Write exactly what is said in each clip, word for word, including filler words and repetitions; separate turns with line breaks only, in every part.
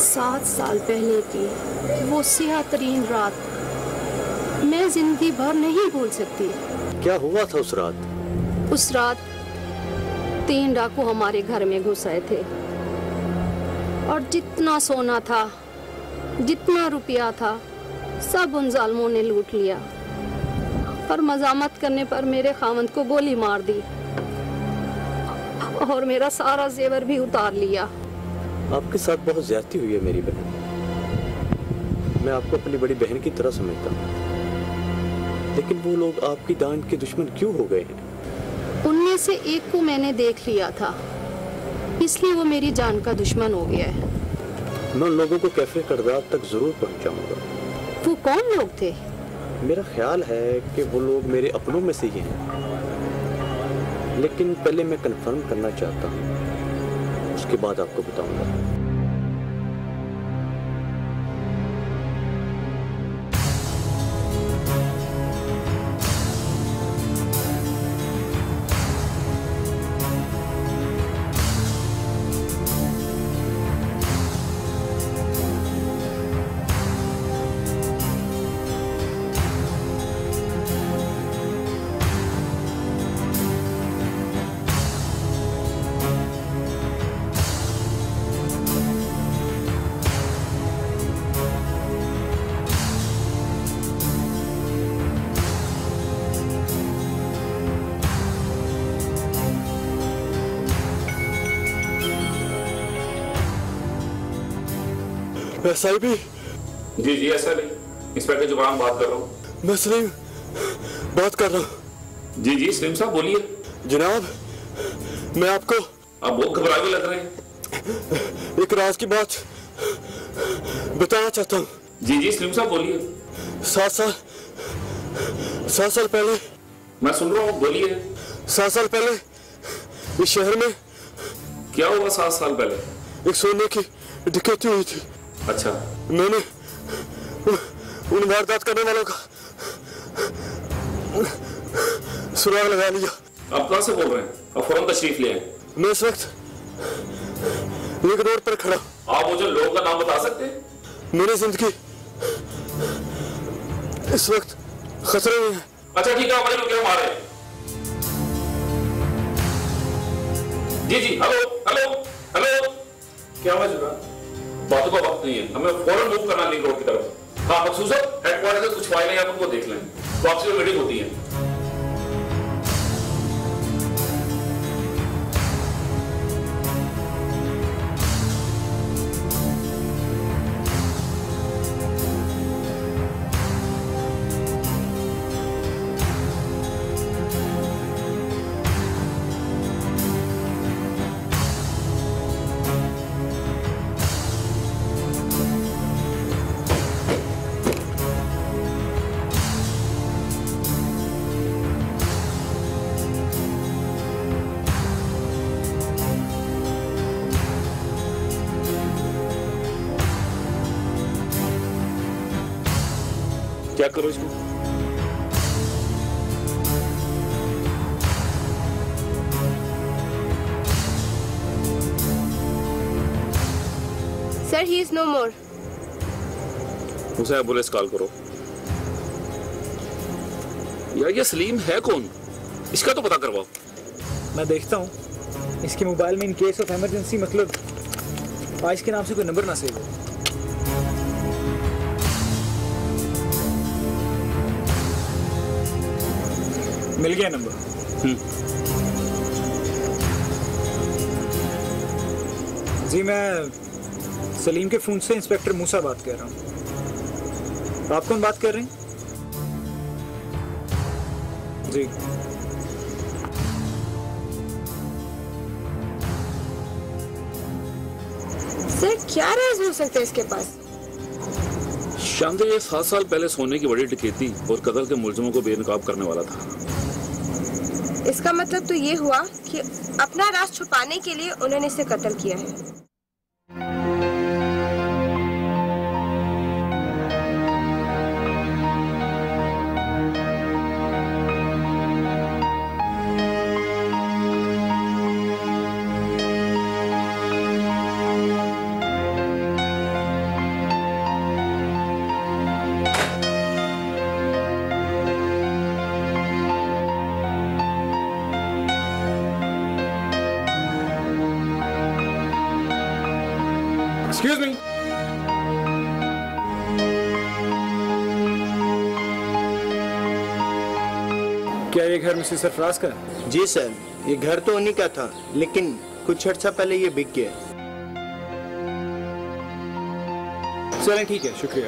सात साल पहले की वो स्याह तरीन रात मैं जिंदगी भर नहीं भूल सकती।
क्या हुआ था उस रात?
उस रात तीन डाकू हमारे घर में घुस आए थे और जितना सोना था, जितना रुपया था, सब उन जालिमों ने लूट लिया और मजामत करने पर मेरे खामद को गोली मार दी और मेरा सारा जेवर भी उतार लिया।
आपके साथ बहुत ज्यादती हुई है मेरी बहन। मैं आपको अपनी बड़ी बहन की तरह समझता हूँ, लेकिन वो लोग आपकी दान के दुश्मन क्यों हो गए हैं?
उनमें से एक को मैंने देख लिया था, इसलिए वो मेरी जान का दुश्मन हो गया है।
मैं उन लोगों को कैफे करदार तक जरूर पहुंचाऊंगा।
वो कौन लोग थे?
मेरा ख्याल है कि वो लोग मेरे अपनों में से ही हैं, लेकिन पहले मैं कंफर्म करना चाहता हूँ, उसके बाद आपको बताऊंगा।
एसआई भी?
जी जी एसआई भी, इंस्पेक्टर जुबान बात कर रहा हूँ।
मैं सलीम बात कर रहा हूँ।
जी जी सलीम साहब बोलिए।
जनाब मैं आपको,
आप बहुत घबराए हुए लग रहे हैं।
एक राज की बात बताना चाहता हूँ।
जी जी सलीम साहब बोलिए।
सात साल सात साल पहले।
मैं सुन रहा हूँ, बोलिए।
सात साल पहले इस शहर में
क्या हुआ? सात साल पहले
एक सोने की डकैती हुई थी।
अच्छा।
मैंने उन वारदात करने वालों का सुराग लगा लिया।
आप कहाँ से बोल रहे हैं? आप फौरन तशरीफ ले आए।
मैं इस वक्त एक रोड पर खड़ा।
आप मुझे लोगों का नाम बता सकते हैं?
मेरी जिंदगी इस वक्त खतरे में है।
अच्छा ठीक है, हमारे लोग क्या मारे? जी जी हेलो हेलो हेलो। क्या हुआ जुबान? बातों का वक्त नहीं है, हमें फौरन मूव करना लिंक रोड की तरफ। हाँ मखसूस हेडक्वार्टर से कुछ फाइलें हैं, उनको देख लें, तो आपसे मीटिंग होती है। क्या करो इसको?
Sir he is no more.
उसे एम्बुलेंस कॉल करो। यार ये सलीम है कौन? इसका तो पता करवाओ।
मैं देखता हूँ इसके मोबाइल में इन केस ऑफ इमरजेंसी मतलब आइस के नाम से कोई नंबर ना सेव हो। मिल गया नंबर। जी मैं सलीम के फोन से इंस्पेक्टर मूसा बात कर रहा हूँ। आप कौन बात कर रहे हैं? जी
सर क्या राज हो सकता है इसके पास?
शानदार, ये सात साल पहले सोने की बड़ी डकैती और कत्ल के मुलजिमों को बेनकाब करने वाला था।
इसका मतलब तो ये हुआ कि अपना राज छुपाने के लिए उन्होंने इसे कत्ल किया है।
क्या ये घर मिसेस सरफराज का है?
जी सर, ये घर तो उन्हीं का था, लेकिन कुछ अर्सा पहले ये बिक गया।
चलें ठीक है, शुक्रिया।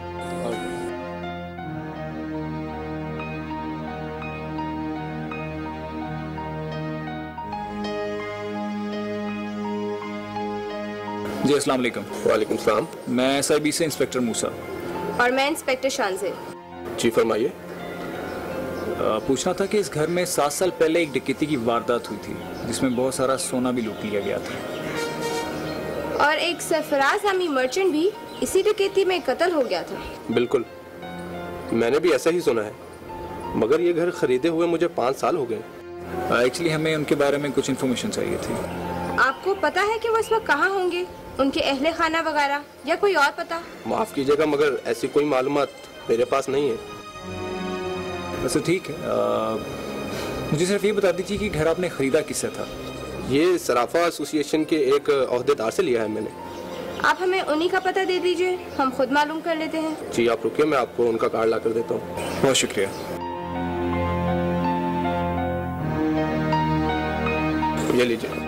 जी अस्सलाम वालेकुम।
वालेकुम सलाम।
मैं एसआईबी से इंस्पेक्टर मूसा।
और मैं इंस्पेक्टर शानज़ेब।
जी फरमाइए।
पूछना था कि इस घर में सात साल पहले एक डकैती की वारदात हुई थी जिसमें बहुत सारा सोना भी लूट लिया गया था।
और एक सरफराज नामी मर्चेंट भी इसी डकैती में कत्ल हो गया था।
बिल्कुल, मैंने भी ऐसा ही सुना है, मगर ये घर खरीदे हुए मुझे पाँच साल हो गए।
एक्चुअली हमें उनके बारे में कुछ इन्फॉर्मेशन चाहिए थी।
आपको पता है कि वो इस वक्त कहाँ होंगे? उनके अहले खाना वगैरह या कोई और पता?
माफ़ कीजिएगा, मगर ऐसी कोई मालूमात मेरे पास नहीं है।
वैसे ठीक है, आ, मुझे सिर्फ ये बता दीजिए कि घर आपने खरीदा किससे था?
ये सराफा एसोसिएशन के एक ओहदेदार से लिया है मैंने।
आप हमें उन्हीं का पता दे दीजिए, हम खुद मालूम कर लेते हैं।
जी आप रुकिए, मैं आपको उनका कार्ड ला कर देता हूँ।
बहुत शुक्रिया।
ये लीजिए।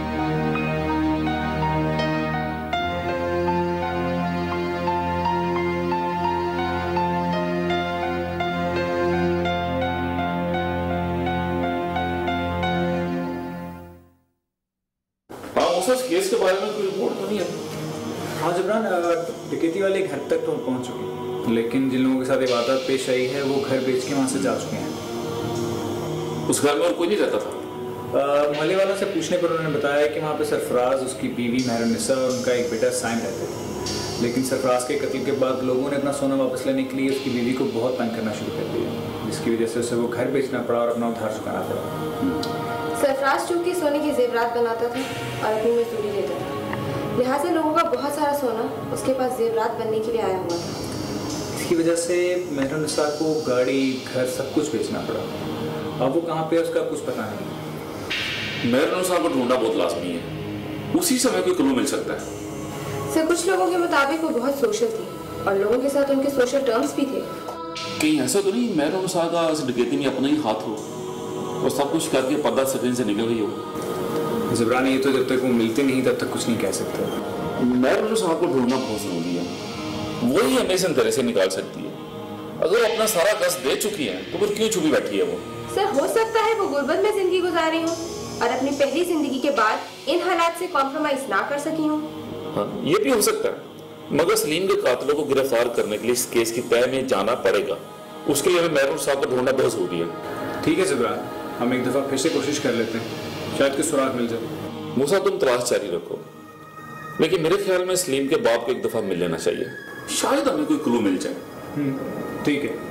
केस के बारे में कोई रिपोर्ट तो नहीं है?
हाँ जबरान, डकैती वाले घर तक तो पहुंच चुके हैं, लेकिन जिन लोगों के साथ ये वारदात पेश आई है वो घर बेच के वहाँ से जा चुके हैं।
उस घर में और कोई नहीं रहता था?
मोहल्ले वालों से पूछने पर उन्होंने बताया कि वहाँ पे सरफराज, उसकी बीवी महरुन्निसा और उनका एक बेटा साइम रहते थे। लेकिन सरफराज के कत्ल के बाद लोगों ने अपना सोना वापस लेने के लिए उसकी बीवी को बहुत तंग करना शुरू कर दिया, जिसकी वजह से उसे वो घर बेचना पड़ा और अपना उधार चुकाना पड़ा।
सरफराज चूंकि सोने के जेवरात बनाता था और अपनी मजदूरी लेता था, लिहाजा लोगों का बहुत सारा सोना उसके पास जेवरात बनने के लिए आया हुआ था।
इसकी वजह से महरुन्निसा को गाड़ी, घर सब कुछ बेचना पड़ा। अब वो कहाँ पे है उसका कुछ पता नहीं।
महरुन्निसा को ढूंढना बहुत लाजमी है, उसी समय कोई क्लू मिल सकता है।
सर, कुछ लोगों के मुताबिक वो बहुत सोशल थी और लोगों के साथ उनके सोशल टर्म्स भी थे।
कहीं ऐसा तो नहीं महरुन्निसा का इस डकैती में अपना ही हाथ हो और सब कुछ करके पर्दा स्क्रीन से निकल गई हो?
ज़बरान, ये तो जब तक वो मिलते नहीं तब तक कुछ नहीं कह सकते।
महरुन्निसा को ढूंढना बहुत जरूरी है, वही हमें इस अंधेरे से निकाल सकती है। अगर अपना सारा कष्ट दे चुकी है तो फिर क्यों छुपी बैठी है वो?
सर, हो सकता है वो गुर्बत में जिंदगी गुजार रही हो और अपनी पहली जिंदगी के बाद इन हालात से कॉम्प्रोमाइज ना कर सकी हो।
हाँ, ये भी हो सकता है, मगर सलीम के कातिलों को गिरफ्तार करने के लिए इस केस की तह में जाना पड़ेगा। उसके लिए हमें महरुन्निसा को ढूंढना बहुत जरूरी है।
ठीक है ज़बरान, हम एक दफ़ा फिर से कोशिश कर लेते हैं, शायद कि सुराग मिल जाए।
मूसा, तुम तलाश जारी रखो, लेकिन मेरे ख्याल में सलीम के बाप को एक दफा मिल लेना चाहिए, शायद हमें कोई क्लू मिल जाए।
ठीक है।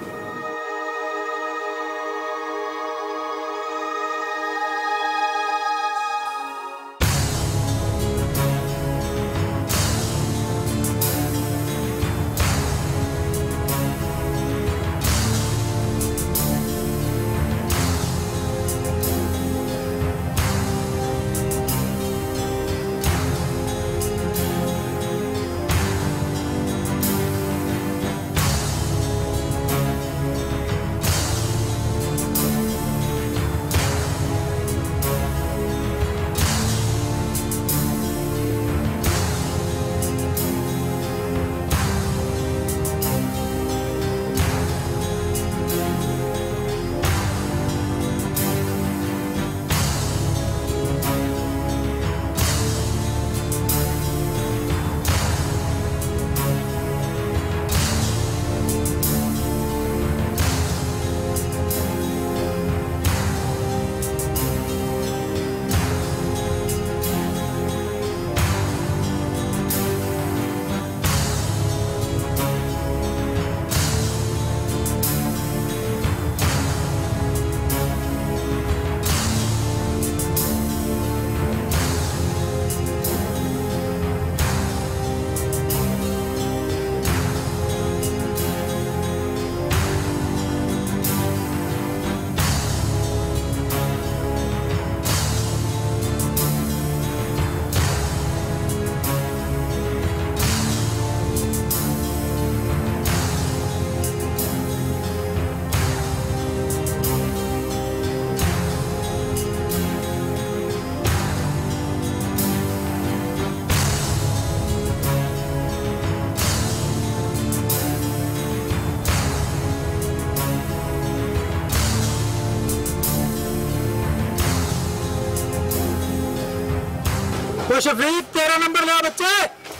अरे शफीक तेरा नंबर ले बच्चे।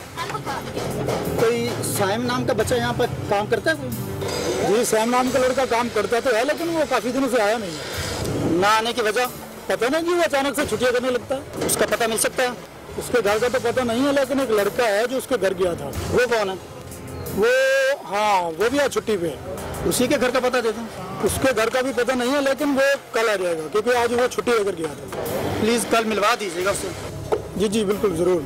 कोई साइम नाम का बच्चा यहाँ पर काम करता है?
जी साइम नाम का लड़का काम करता तो है, लेकिन वो काफी दिनों से आया नहीं।
ना आने की वजह
पता नहीं कि वो अचानक से छुट्टियां करने लगता है।
उसका पता मिल सकता है?
उसके घर का तो पता नहीं है, लेकिन एक लड़का है जो उसके घर गया था।
वो कौन है?
वो हाँ वो भी आज छुट्टी पे है।
उसी के घर का पता देता?
उसके घर का भी पता नहीं है, लेकिन वो कल आ जाएगा क्योंकि आज वो छुट्टी लेकर गया था।
प्लीज कल मिलवा दीजिएगा उससे।
जी जी बिल्कुल जरूर।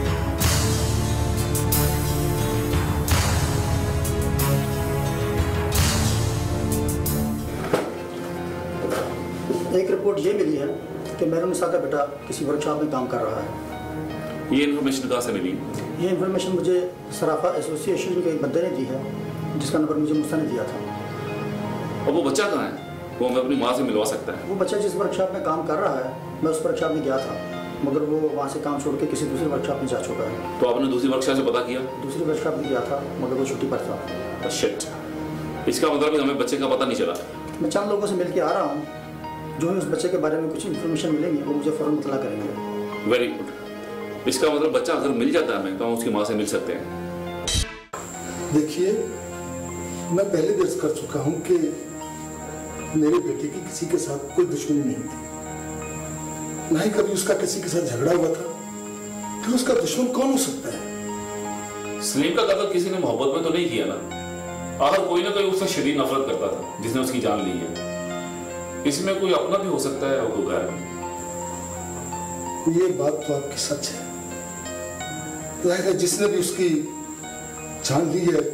एक रिपोर्ट ये मिली है कि मेहरुनिसा का बेटा किसी वर्कशॉप में काम कर रहा है।
ये इन्फॉर्मेशन कहाँ से मिली?
ये इन्फॉर्मेशन मुझे सराफा एसोसिएशन के एक बंदे ने दी है, जिसका नंबर मुझे मुस्ता ने दिया था।
और वो बच्चा कहाँ है? वो हमें अपनी माँ से मिलवा सकता है?
वो बच्चा जिस वर्कशॉप में काम कर रहा है, मैं उस वर्कशॉप में गया था, मगर वो वहाँ से काम छोड़ के किसी दूसरी वर्कशॉप में जा चुका है।
तो आपने दूसरी वर्कशॉप से पता किया?
दूसरी वर्कशॉप में गया था, मगर वो छुट्टी पर था।
शिट, इसका मतलब हमें बच्चे का पता नहीं चला।
मैं चंद लोगों से मिल के आ रहा हूँ, जो ही उस बच्चे के बारे में कुछ इन्फॉर्मेशन मिलेंगी वो मुझे फौरन इत्तला करेंगे।
Very good. इसका मतलब बच्चा अगर मिल जाता है हमें तो हम उसकी माँ से मिल सकते हैं।
देखिए, मैं पहले दर्ज कर चुका हूँ कि मेरे बेटे की किसी के साथ कोई दुश्मनी नहीं थी, ना ही कभी उसका किसी के साथ झगड़ा हुआ था। फिर उसका दुश्मन कौन हो सकता है?
सलीम का कत्ल किसी ने मोहब्बत में तो नहीं किया ना? आखिर कोई ना कोई उससे शदीद नफरत करता था जिसने उसकी जान ली है। इसमें कोई अपना भी हो सकता है और कोई गैर भी।
ये बात तो आपकी सच है। जाहिर है जिसने भी उसकी जान ली है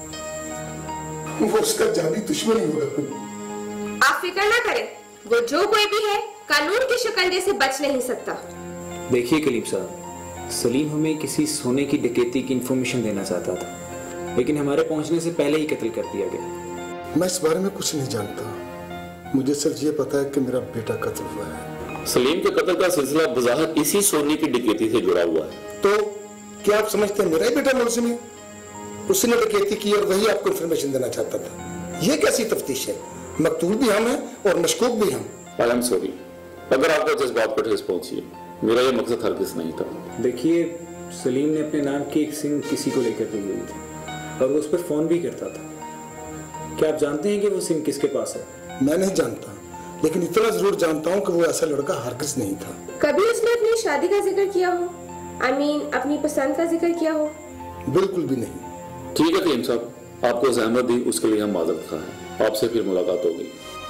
वो उसका जानी दुश्मन ही होगा।
आप फिक्र ना करें, वो जो कोई भी है कानून के शिकंजे से बच नहीं सकता।
देखिए कलीम साहब, सलीम हमें किसी सोने की डकैती की इंफॉर्मेशन देना चाहता था, लेकिन हमारे पहुंचने से पहले ही कत्ल कर दिया गया।
मैं इस बारे में कुछ नहीं जानता, मुझे सिर्फ ये पता है कि मेरा बेटा कत्ल हुआ है।
सलीम के कत्ल का सिलसिला बज़ाहिर इसी सोने की डकैती से जुड़ा हुआ है।
तो क्या आप समझते हैं मेरा ही बेटा मुलजिम है? उसने डकैती की और वही आपको इन्फॉर्मेशन देना चाहता था। ये कैसी तफ्तीश है? मकतूल भी हम हैं और मशकूक भी हम।
आई एम सॉरी, अगर आपको जिस बात पर ठेस पहुंची है, मेरा ये मकसद हरगिज़ नहीं था।
देखिए, सलीम ने अपने नाम की एक सिम किसी को लेकर दी हुई थी और वो उस पर फोन भी करता था। क्या आप जानते हैं कि वो सिम किसके पास है?
मैं नहीं जानता, लेकिन इतना जरूर जानता हूँ कि वो ऐसा लड़का हरगिज़ नहीं था।
कभी उसने अपनी शादी का जिक्र किया हो? आई I मीन mean, अपनी पसंद का जिक्र किया हो?
बिल्कुल भी नहीं।
ठीक है कलीम साहब, आपको ज़हमत दी उसके लिए हम माजरत खा हैं। आपसे फिर मुलाकात होगी।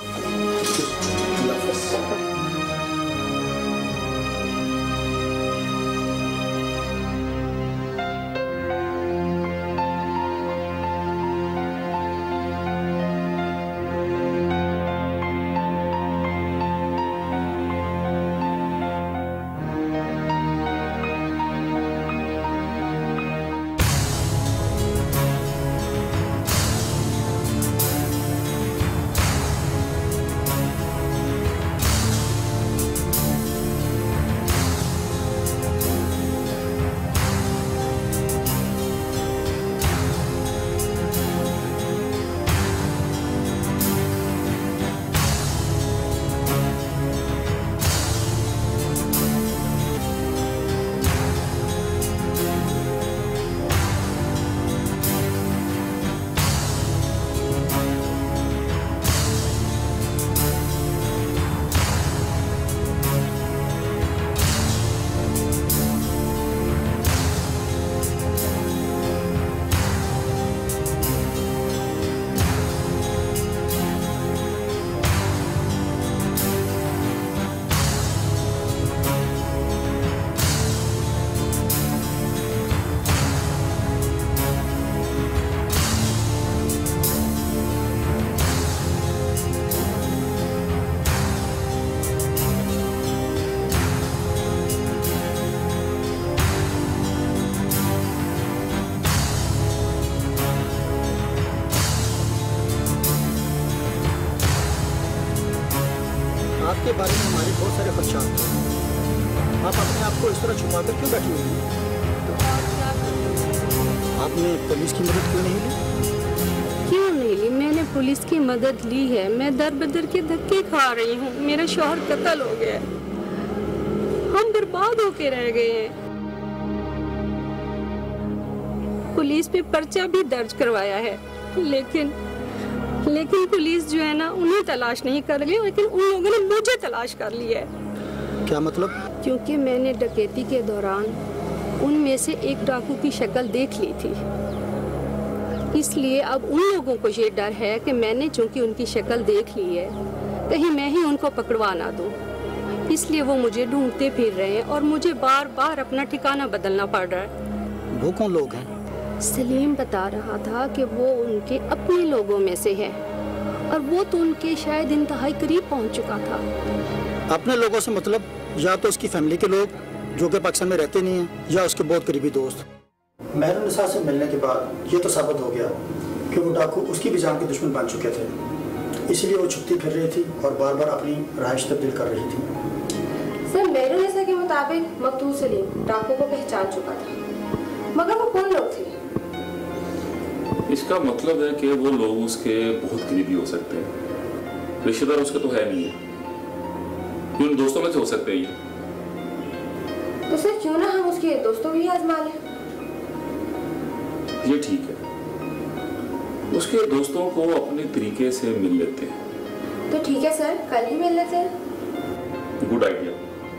आपके बारे में हमारे बहुत सारे खदशात थे। आप अपने आप को इस तरह छुपा कर क्यों बैठी हुई हैं? आपने पुलिस की मदद क्यों नहीं ली?
क्यों नहीं ली? मैंने पुलिस की मदद ली है। मैं दर बदर के धक्के खा रही हूँ। मेरा शौहर कत्ल हो गया, हम बर्बाद होके रह गए हैं। पुलिस पे पर्चा भी दर्ज करवाया है, लेकिन लेकिन पुलिस जो है ना उन्हें तलाश नहीं कर रही, लेकिन उन लोगों ने मुझे तलाश कर लिया है।
क्या मतलब?
क्योंकि मैंने डकैती के दौरान उनमें से एक डाकू की शक्ल देख ली थी, इसलिए अब उन लोगों को ये डर है कि मैंने चूंकि उनकी शक्ल देख ली है, कहीं मैं ही उनको पकड़वा ना दूं, इसलिए वो मुझे ढूंढते फिर रहे हैं और मुझे बार बार अपना ठिकाना बदलना पड़ रहा है।
वो कौन लोग हैं?
सलीम बता रहा था कि वो उनके अपने लोगों में से है और वो तो उनके शायद इंतहाई करीब पहुंच चुका था।
अपने लोगों से मतलब या तो उसकी फैमिली के लोग जो कि पाकिस्तान में रहते नहीं हैं, या उसके बहुत करीबी दोस्त। महरुन्निसा से मिलने के बाद ये तो साबित हो गया कि वो डाकू उसकी भी जान के दुश्मन बन चुके थे, इसीलिए वो छुपती फिर रही थी और बार बार अपनी रहाइश तब्दील कर रही थी।
सर, महरुन्निसा के मुताबिक मकतूल सलीम डाकू को पहचान चुका था, मगर वो कौन लोग थे?
इसका मतलब है कि वो लोग उसके बहुत करीबी हो सकते हैं, रिश्तेदार उसके तो है नहीं है, ये उन दोस्तों में से हो सकते हैं ये।
तो सर क्यों ना हम उसके दोस्तों भी आजमा लें?
ये ठीक है, उसके दोस्तों को अपने तरीके से मिल लेते हैं।
तो ठीक है सर, कल ही मिल लेते हैं।
Good idea.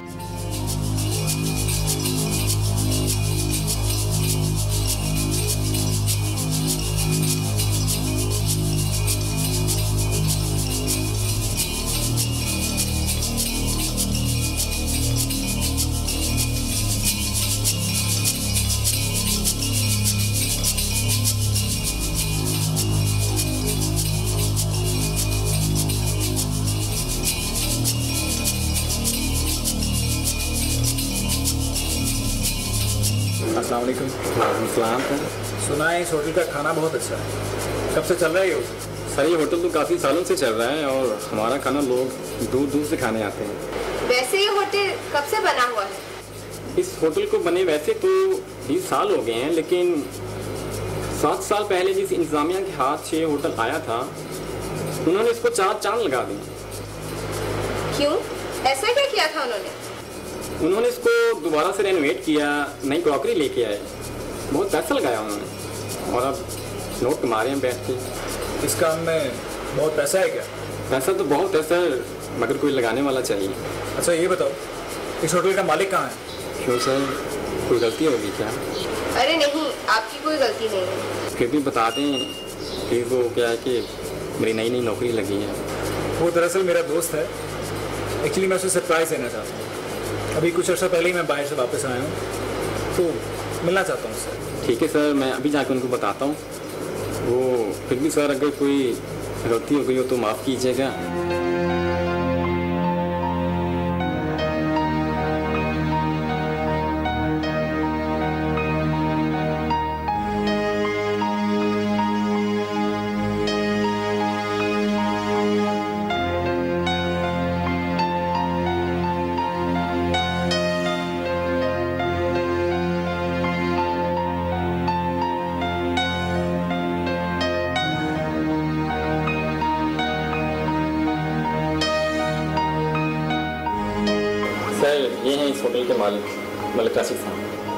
अस्सलाम वालेकुम। सुना है इस होटल का खाना बहुत अच्छा है, कब से चल रहा है ये होटल?
सर ये होटल तो काफ़ी सालों से चल रहा है और हमारा खाना लोग दूर दूर से खाने आते हैं।
वैसे ये होटल कब से बना हुआ है?
इस होटल को बने वैसे तो बीस साल हो गए हैं, लेकिन सात साल पहले जिस इंतजामिया के हाथ से ये होटल आया था उन्होंने इसको चार चांद लगा दिए।
क्यों? ऐसा क्या किया था उन्होंने?
उन्होंने इसको दोबारा से रेनोवेट किया, नई क्रॉकरी लेके आए, बहुत पैसा लगाया उन्होंने और अब नोट कमा रहे हैं बैठ के।
इस काम में बहुत पैसा है क्या?
पैसा तो बहुत है सर, मगर कोई लगाने वाला चाहिए।
अच्छा ये बताओ, इस होटल का मालिक कहाँ है?
क्यों सर, कोई गलती होगी क्या?
अरे नहीं, आपकी कोई गलती नहीं है।
फिर भी बता दें कि वो क्या है कि मेरी नई नई नौकरी लगी है।
वो दरअसल मेरा दोस्त है, एक्चुअली मैं उसे सरप्राइज देना चाहता हूँ। अभी कुछ अर्सा पहले ही मैं बाहर से वापस आया हूँ, तो मिलना चाहता हूँ सर।
ठीक है सर, मैं अभी जाकर उनको बताता हूँ। वो फिर भी सर अगर कोई गलती हो गई हो तो माफ़ कीजिएगा। सर ये हैं इस होटल के मालिक मलिक राशिद साहब।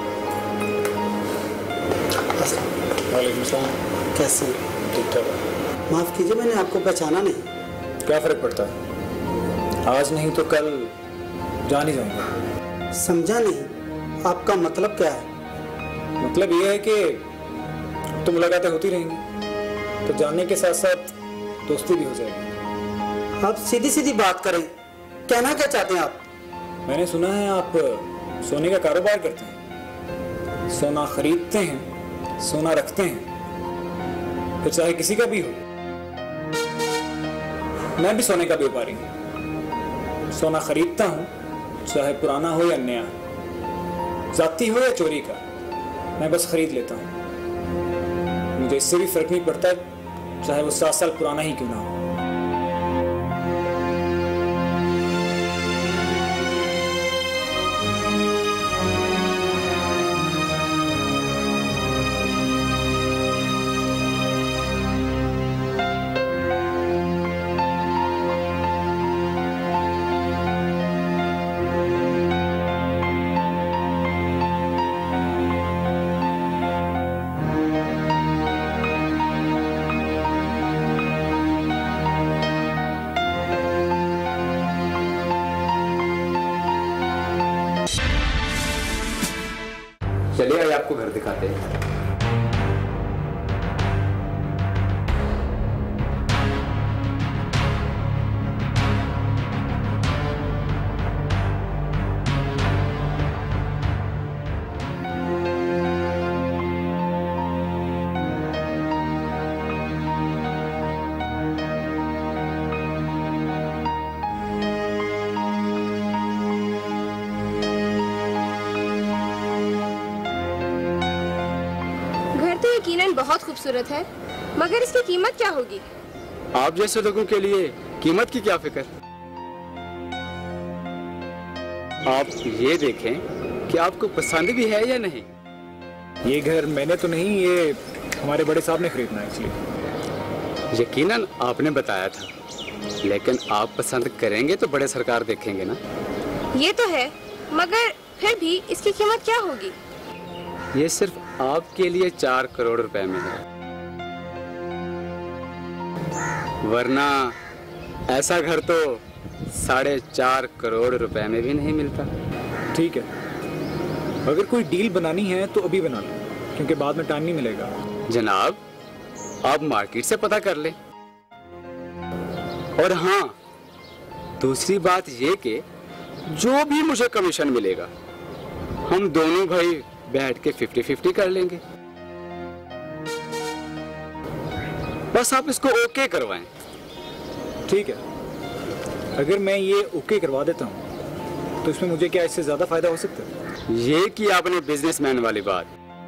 वालेकुम सलाम।
कैसे?
ठीक ठाक।
माफ़ कीजिए, मैंने आपको पहचाना नहीं।
क्या फ़र्क पड़ता है, आज नहीं तो कल जान ही जाऊंगा।
समझा नहीं, आपका मतलब क्या है?
मतलब ये है कि तो मुलाकातें होती रहेंगी, तो जानने के साथ साथ दोस्ती भी हो जाएगी।
आप सीधी सीधी बात करें, कहना क्या चाहते हैं आप?
मैंने सुना है आप सोने का कारोबार करते हैं, सोना खरीदते हैं, सोना रखते हैं, फिर चाहे किसी का भी हो। मैं भी सोने का व्यापारी हूँ, सोना खरीदता हूँ, चाहे पुराना हो या नया, जाती हो या चोरी का, मैं बस खरीद लेता हूँ। मुझे इससे भी फर्क नहीं पड़ता चाहे वो सात साल पुराना ही क्यों ना हो।
दे।
यकीनन बहुत खूबसूरत है, मगर इसकी कीमत क्या होगी?
आप जैसे लोगों के लिए कीमत की क्या फिक्र। आप ये देखें कि आपको पसंद भी है या नहीं।
ये घर मैंने तो नहीं, ये हमारे बड़े साहब ने खरीदना है इसलिए।
यकीनन आपने बताया था, लेकिन आप पसंद करेंगे तो बड़े सरकार देखेंगे ना।
ये तो है, मगर फिर भी इसकी कीमत क्या होगी?
ये सिर्फ आपके लिए चार करोड़ रुपए में है, वरना ऐसा घर तो साढ़े चार करोड़ रुपए में भी नहीं मिलता।
ठीक है, अगर कोई डील बनानी है तो अभी बना लो, क्योंकि बाद में टाइम नहीं मिलेगा।
जनाब, आप मार्केट से पता कर लें। और हाँ, दूसरी बात ये कि जो भी मुझे कमीशन मिलेगा, हम दोनों भाई बैठ के फिफ्टी फिफ्टी कर लेंगे। बस आप इसको ओके करवाएं।
ठीक है, अगर मैं ये ओके करवा देता हूँ तो इसमें मुझे क्या इससे ज्यादा फायदा हो सकता है?
ये कि आपने बिजनेसमैन वाली बात।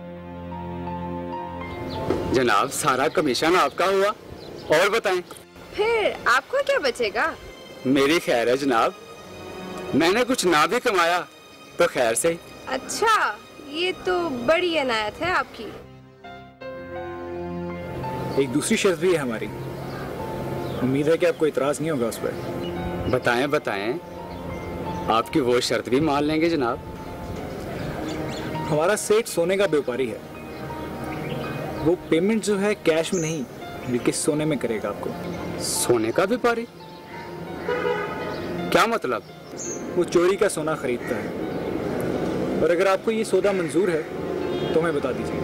जनाब, सारा कमीशन आपका हुआ। और बताएं,
फिर आपको क्या बचेगा?
मेरी खैर है जनाब, मैंने कुछ ना भी कमाया तो खैर से ही।
अच्छा, ये तो बड़ी अनायत है आपकी।
एक दूसरी शर्त भी है हमारी, उम्मीद है कि आपको इतराज नहीं होगा उस पर।
बताएं बताएं, आपकी वो शर्त भी मान लेंगे जनाब।
हमारा सेठ सोने का व्यापारी है, वो पेमेंट जो है कैश में नहीं बल्कि सोने में करेगा आपको।
सोने का व्यापारी? क्या मतलब?
वो चोरी का सोना खरीदता है, और अगर आपको ये सौदा मंजूर है तो हमें बता दीजिए।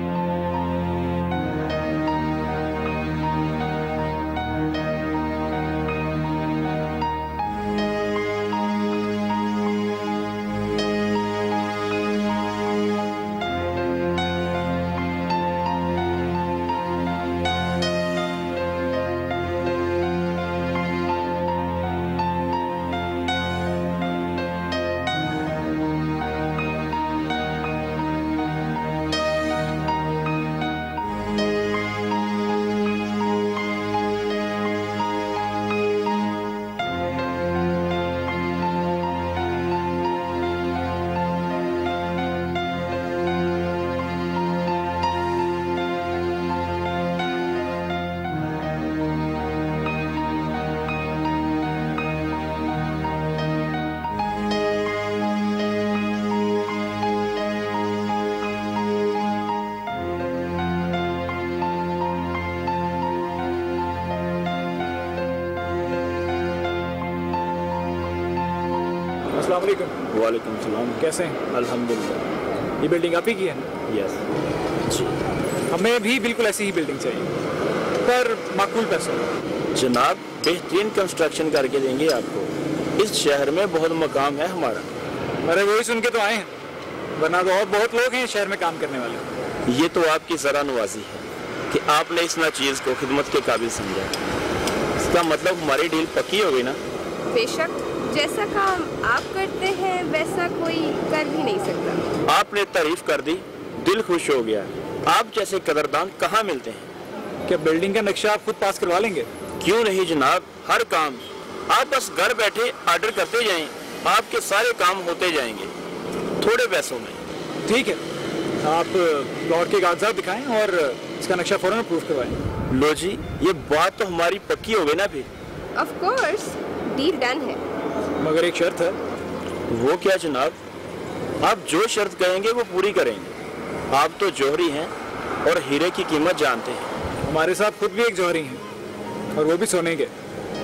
वालेकुम सलाम।
कैसे हैं?
अल्हम्दुलिल्लाह।
ये बिल्डिंग आप ही की है ना?
यस जी।
हमें भी बिल्कुल ऐसी ही बिल्डिंग चाहिए, पर माकूल पैसों।
जनाब, बेहतरीन कंस्ट्रक्शन करके देंगे आपको। इस शहर में बहुत मकाम है हमारा।
अरे वही सुन के तो आए हैं, वरना तो और बहुत लोग हैं शहर में काम करने वाले।
ये तो आपकी जरा नवाजी है कि आपने इस चीज को खिदमत के काबिल समझा। इसका मतलब हमारी डील पक्की हो गई ना?
बेशक, जैसा काम आप करते हैं वैसा कोई कर भी नहीं सकता।
आपने तारीफ कर दी, दिल खुश हो गया। आप जैसे कदरदान कहाँ मिलते हैं?
क्या बिल्डिंग का नक्शा आप खुद पास करवा लेंगे?
क्यों नहीं जनाब, हर काम आप बस घर बैठे ऑर्डर करते जाएं, आपके सारे काम होते जाएंगे थोड़े पैसों में।
ठीक है, आप प्लॉट के कागजात दिखाएं और इसका नक्शा फौरन अप्रूव करवाएं।
लो जी, ये बात तो हमारी पक्की हो गई ना फिर?
ऑफ कोर्स, डील डन है।
मगर एक शर्त है।
वो क्या जनाब? आप जो शर्त कहेंगे वो पूरी करेंगे। आप तो जौहरी हैं और हीरे की कीमत जानते हैं।
हमारे साथ खुद भी एक जौहरी हैं, और वो भी सोने के।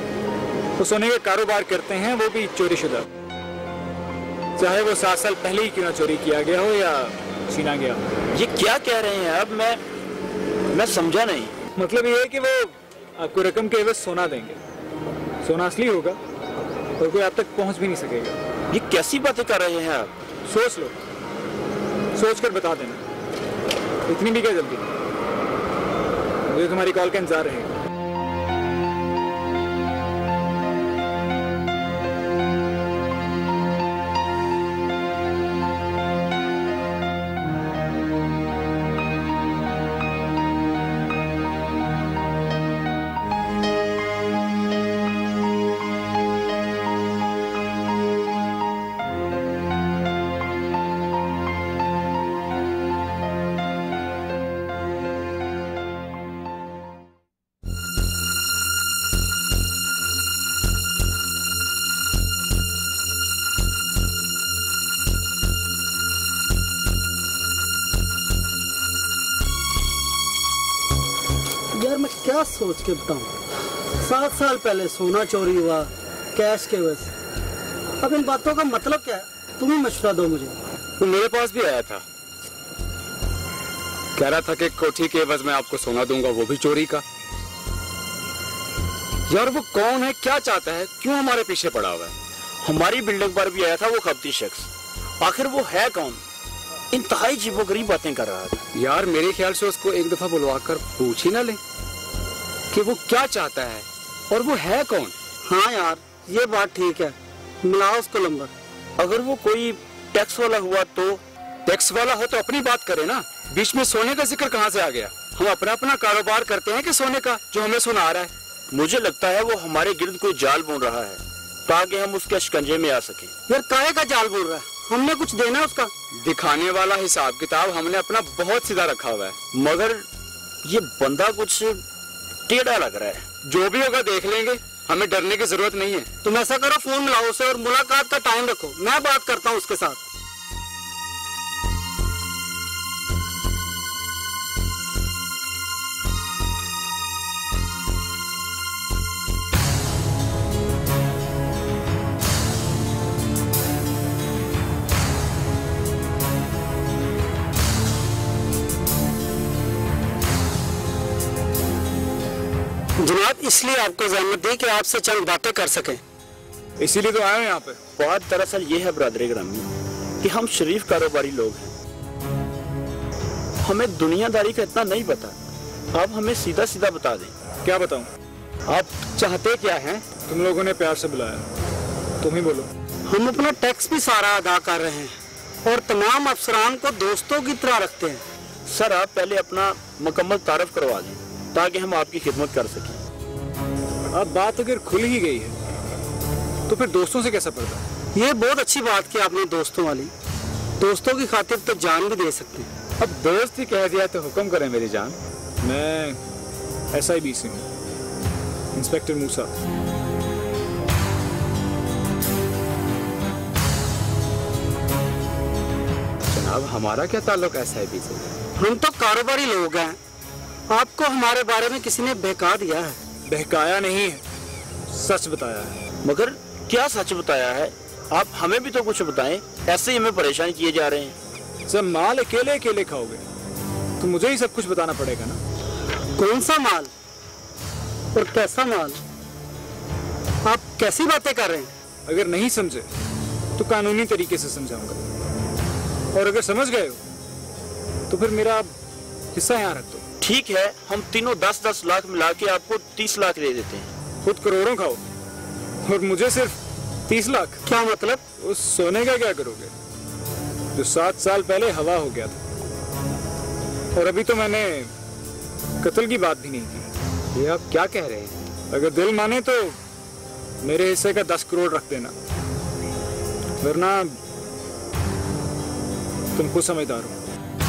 वो सोने का कारोबार करते हैं, वो भी चोरी शुदा। चाहे वो सात साल पहले ही क्यों ना चोरी किया गया हो या छीना गया।
ये क्या कह रहे हैं अब? मैं मैं समझा नहीं।
मतलब ये है कि वो आपको रकम के एवज सोना देंगे। सोना असली होगा और कोई आप तक पहुंच भी नहीं सकेगा।
ये कैसी बातें कर रहे हैं आप?
सोच लो, सोच कर बता देना। इतनी भी क्या जल्दी? मुझे तुम्हारी कॉल का इंतजार रहेगा।
यार मैं क्या सोच के बताऊं? सात साल पहले सोना चोरी हुआ कैश के वजह। अब इन बातों का मतलब क्या है? तुम ही मशवरा दो मुझे।
वो मेरे पास भी आया था, कह रहा था कि कोठी के एवज में आपको सोना दूंगा, वो भी चोरी का। यार वो कौन है, क्या चाहता है, क्यों हमारे पीछे पड़ा हुआ है?
हमारी बिल्डिंग पर भी आया था वो खपती शख्स। आखिर वो है कौन? इंतहाई अजीबोगरीब बातें कर रहा था।
यार मेरे ख्याल से उसको एक दफा बुलवा कर पूछ ही ना ले कि वो क्या चाहता है और वो है कौन।
हाँ यार ये बात ठीक है, मिलाओ उसको नंबर।
अगर वो कोई टैक्स वाला हुआ तो?
टैक्स वाला हो तो अपनी बात करे ना, बीच में सोने का जिक्र कहाँ से आ गया? हम अपना अपना कारोबार करते हैं कि सोने का जो हमें सुना आ रहा है।
मुझे लगता है वो हमारे गिर्द कोई जाल बुन रहा है ताकि हम उसके शिकंजे में आ सके।
यार काहे का जाल बुन रहा है? हमने कुछ देना है उसका?
दिखाने वाला हिसाब किताब हमने अपना बहुत सीधा रखा हुआ है,
मगर ये बंदा कुछ टेढ़ा लग रहा है।
जो भी होगा देख लेंगे, हमें डरने की जरूरत नहीं है।
तुम ऐसा करो, फोन मिलाओ उसे और मुलाकात का टाइम रखो, मैं बात करता हूँ उसके साथ। जनाब इसलिए आपको जहमत दी कि आपसे चंद बातें कर सकें,
इसीलिए तो आए हैं यहाँ पे।
बात दरअसल ये है बरादरी ग्रामी कि हम शरीफ कारोबारी लोग हैं, हमें दुनियादारी का इतना नहीं पता। आप हमें सीधा सीधा बता दें।
क्या बताऊं?
आप चाहते क्या हैं?
तुम लोगों ने प्यार से बुलाया, तुम ही बोलो।
हम अपना टैक्स भी सारा अदा कर रहे हैं और तमाम अफसरान को दोस्तों की तरह रखते हैं।
सर आप पहले अपना मुकम्मल तारफ करवा दें ताकि हम आपकी खिदमत कर सकें।
अब बात अगर खुल ही गई है तो फिर दोस्तों से कैसा पड़ता?
ये बहुत अच्छी बात की आपने दोस्तों वाली। दोस्तों की खातिर तो जान भी दे सकते हैं।
अब दोस्त ही कह दिया तो हुक्म करें मेरी जान।
मैं एस आई बी से हूँ, इंस्पेक्टर मूसा।
जनाब हमारा क्या ताल्लुक एस आई बी से?
हम तो कारोबारी लोग हैं, आपको हमारे बारे में किसी ने बहका दिया है।
बहकाया नहीं है, सच बताया है।
मगर क्या सच बताया है? आप हमें भी तो कुछ बताएं, ऐसे ही हमें परेशान किए जा रहे हैं।
सब माल अकेले अकेले खाओगे तो मुझे ही सब कुछ बताना पड़ेगा ना।
कौन सा माल और कैसा माल? आप कैसी बातें कर रहे हैं?
अगर नहीं समझे तो कानूनी तरीके से समझाऊंगा, और अगर समझ गए हो तो फिर मेरा हिस्सा यहाँ रख दो।
ठीक है, हम तीनों दस दस लाख मिला के आपको तीस लाख दे देते हैं।
खुद करोड़ों खाओ और मुझे सिर्फ तीस लाख?
क्या मतलब?
उस सोने का क्या करोगे जो सात साल पहले हवा हो गया था, और अभी तो मैंने कत्ल की बात भी नहीं की।
ये आप क्या कह रहे हैं?
अगर दिल माने तो मेरे हिस्से का दस करोड़ रख देना, वरना तुम खुद समझदार हो।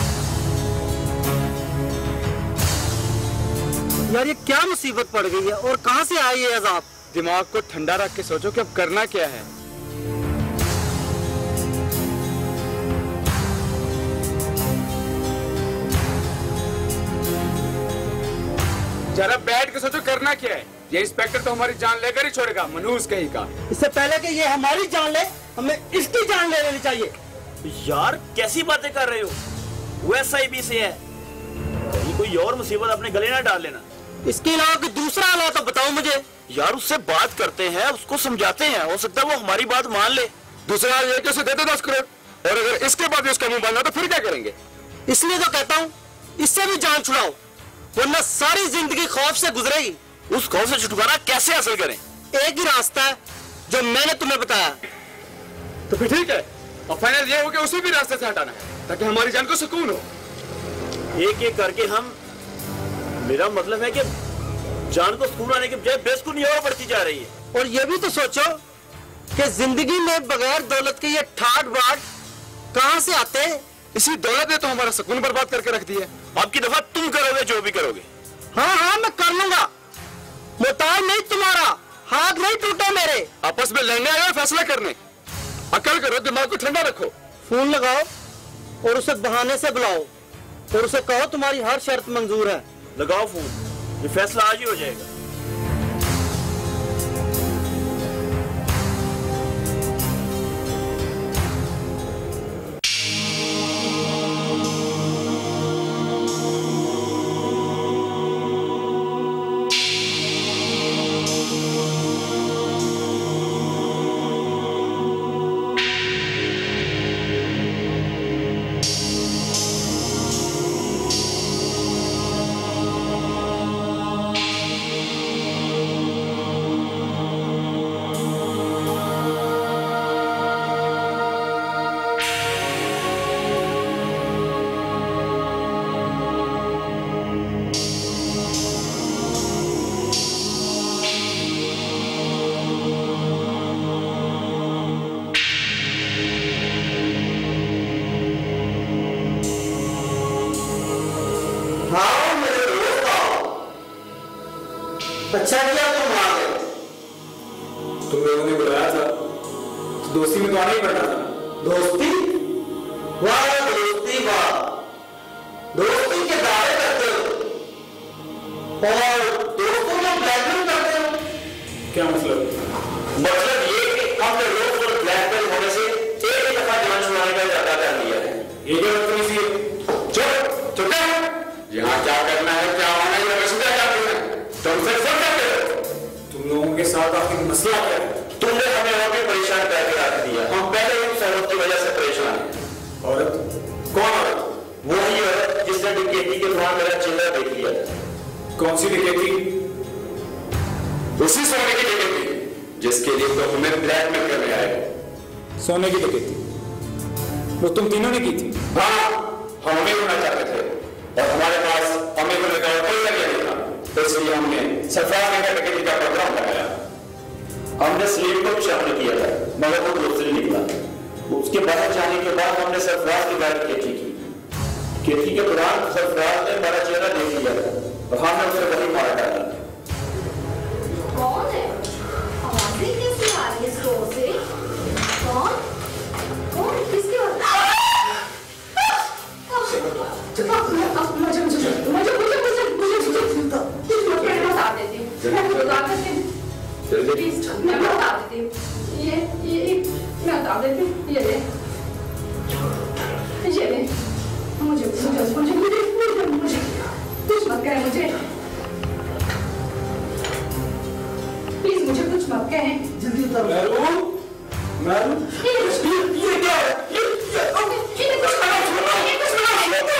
यार ये क्या मुसीबत पड़ गई है और कहां से आई ये अजाब?
दिमाग को ठंडा रख के सोचो कि अब करना क्या है। जरा बैठ के सोचो करना क्या है। ये इंस्पेक्टर तो हमारी जान लेकर ही छोड़ेगा, मनहूस कहीं का।
इससे पहले कि ये हमारी जान ले, हमें इसकी जान ले लेनी चाहिए।
यार कैसी बातें कर रहे हो? वो एस आई बी से है, कहीं कोई और मुसीबत अपने गले ना डाल लेना।
इसके अलावा कोई दूसरा हाल तो बताओ मुझे।
यार उससे बात करते हैं, उसको समझाते हैं, हो सकता है वो हमारी बात मान ले।
दूसरा हाल ये कि उसे देते दस करोड़, और अगर इसके बाद उसका मुंह बांधा तो फिर क्या करेंगे?
इसलिए तो कहता हूँ इससे भी जान छुड़ाओ, वरना सारी जिंदगी खौफ से गुजरेगी।
उस खौफ से छुटकारा कैसे हासिल करें?
एक ही रास्ता है जो मैंने तुम्हें बताया।
तो फिर ठीक है, और फाइनल ये हो कि उसे भी रास्ते से हटाना है ताकि हमारी जान को सुकून हो।
एक एक करके हम, मेरा मतलब है कि जान को सुकून आने के बजाय बेसुकूनी और बढ़ती जा रही है।
और ये भी तो सोचो कि जिंदगी में बगैर दौलत के ये ठाट बाट कहां से आते?
इसी दौलत ने तो हमारा सुकून बर्बाद करके रख दिया।
आपकी दफा तुम करोगे जो भी करोगे।
हाँ हाँ मैं कर लूंगा, मुताज नहीं तुम्हारा, हाथ नहीं टूटे मेरे।
आपस में लड़ने आए हो फैसला करने, अकल करो, दिमाग को ठंडा रखो।
फोन लगाओ और उसे बहाने से बुलाओ और उसे कहो तुम्हारी हर शर्त मंजूर है।
लगाओ फोन, ये फैसला आज ही हो जाएगा।
अच्छा किया तुम आ गए।
तुम लोगों ने बुलाया था तो दोस्ती में तो आना ही पड़ना था।
दोस्ती? वाह दोस्ती वाह, दोस्ती के दावे करते हो और दोस्तों को ब्लैकमेल करते हो।
क्या मतलब?
मतलब ये कि हमने रोज रोज ब्लैकमेल होने से एक ही दफा जान छुड़ाने का इरादा कर लिया है।
ये क्या मतलब? इसी
चुप चुप यहाँ क्या करना है, क्या होना है, ये क्या करते हैं? तुमसे सब करते हो।
तुम लोगों के साथ आखिर मसला क्या है?
तुमने हमें और भी परेशान करके रख दिया। हम पहले ही उस औरत की वजह से परेशान हैं।
औरत?
कौन औरत? वही औरत जिसने डकैती के दौरान मेरा चेहरा देख लिया था।
कौन सी डकैती?
उसी सोने की डकैती जिसके लिए तो हमें ब्लैकमेल करने आए।
सोने की डकैती वो तुम तीनों ने की थी?
हाँ, हम अमीर होना चाहते थे और हमारे पास अमीर होने का कोई जरिया नहीं था, तो इसलिए हमने सरफराज ने डकैती का प्रोग्राम लगाया।
हमने स्लीप को भी शामिल किया था मगर वो दूसरी निकला। उसके बाहर जाने के बाद हमने सरफराज की गाड़ी खेती की। खेती के दौरान सरफराज ने मेरा चेहरा देख लिया था और हमने उसे वही मार डाला।
कौन है? आवाज़ें कैसी आ रही है स्टोर से? कौन? कौन? किसकी आवाज़? मुझे मुझे मुझे मुझे मुझे मुझे मुझे मैं बता देती हूँ, मैं बता देती हूँ, प्लीज मैं बता देती हूँ। ये ये मैं बता देती हूँ, ये ले ये ले मुझे मुझे मुझे मुझे मुझे कुछ मत कहें मुझे, प्लीज मुझे कुछ मत कहें।
जल्दी उतारो।
मैरू, मैरू,
ये ये क्या है? ये
ये कुछ करो, ये कुछ करो,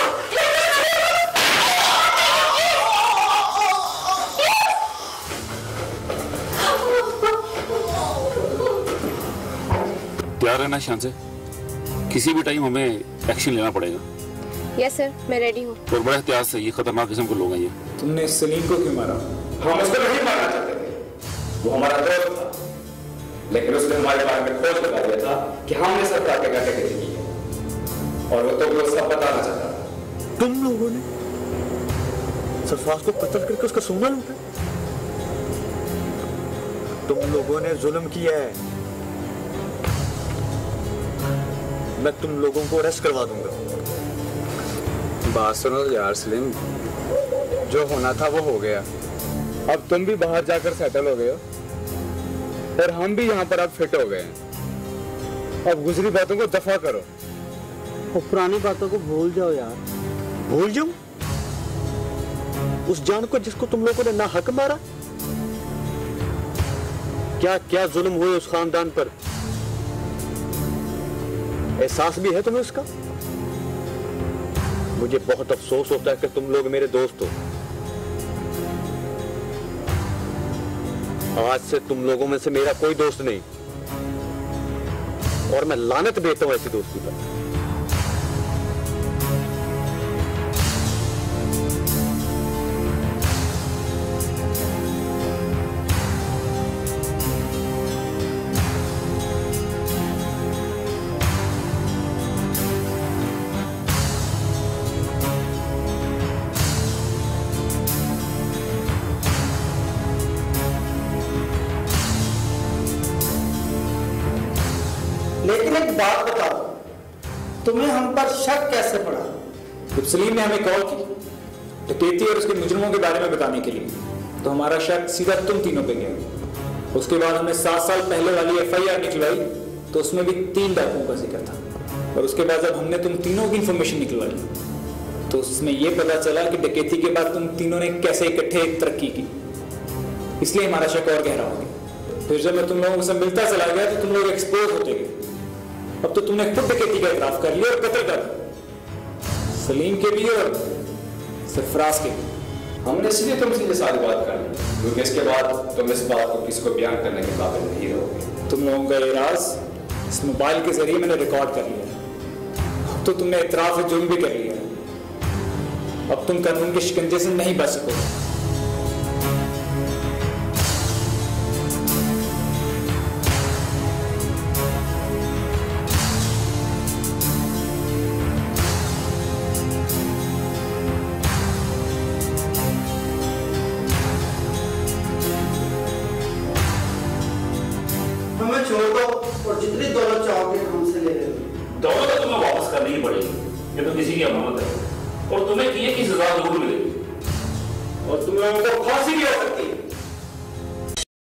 तैयार रहना शान से, किसी भी टाइम हमें एक्शन लेना पड़ेगा।
यस सर, मैं रेडी हूँ।
और बड़े एहतियात से, ये खतरनाक किस्म के लोग हैं ये।
तुमने सलीम को क्यों मारा?
हम उसको नहीं मारना चाहते थे, वो हमारा दोस्त था, लेकिन उसने हमारे बारे में खोज लगा दिया था कि हमने सरकार के घर डकैती की है और वो तो भी उसका पता ना चाहता था।
तुम लोगों ने सरफराज को कत्ल करके उसका सोना लूटा? तुम लोगों ने जुल्म किया है। मैं तुम लोगों को अरेस्ट करवा दूंगा।
बात सुनो यार सलीम, जो होना था वो हो गया। अब तुम भी बाहर जाकर सेटल हो गए हो और हम भी यहाँ पर अब फिट हो गए हैं। अब गुजरी बातों को दफा करो
और पुरानी बातों को भूल जाओ यार। भूल जाऊं उस जान को जिसको तुम लोगों ने ना हक मारा? क्या क्या जुल्म हुए उस खानदान पर, एहसास भी है तुम्हें उसका? मुझे बहुत अफसोस होता है कि तुम लोग मेरे दोस्त हो। आज से तुम लोगों में से मेरा कोई दोस्त नहीं, और मैं लानत देता हूं ऐसी दोस्ती पर।
लेकिन एक बात बताओ, तुम्हें हम पर शक कैसे पड़ा?
जब सलीम ने हमें कॉल की डकैती और उसके मुजरिमों के बारे में बताने के लिए, तो हमारा शक सीधा तुम तीनों पे गया। उसके बाद हमने सात साल पहले वाली एफ आई आर निकलवाई, तो उसमें भी तीन डाकुओं का जिक्र था। और उसके बाद जब हमने तुम तीनों की इंफॉर्मेशन निकलवाई, तो उसमें यह पता चला कि डकैती के बाद तुम तीनों ने कैसे इकट्ठे तरक्की की। इसलिए हमारा शक और गहरा हो गया। फिर जब मैं तुम लोगों से मिलता चला गया, तो तुम लोग एक्सपोज होते गए। अब तो तुमने खुद डकैती का इतराफ कर लिया और कत्ल कर दिया, सलीम के भी और सरफराज के भी।
हमने इसलिए तुमसे ये सारी बात कर ली क्योंकि इसके बाद तुम इस बात को किसी को बयान करने के काबिल नहीं रहोगे।
तुम लोगों का ये राज इस मोबाइल के जरिए मैंने रिकॉर्ड कर लिया। अब तो तुमने इतराफ जुर्म भी कर लिया। अब तुम कानून के शिकंजे से नहीं बच सकोगे।
हमें छोड़ दो और जितनी दौलत चाहोगे हमसे ले लो।
दौलत तो तुम्हें वापस करनी ही पड़ेगी, ये तो किसी की अमानत है, और तुम्हें किए की सजा जरूर मिलेगी,
और तुम लोगों को फांसी भी हो सकती है।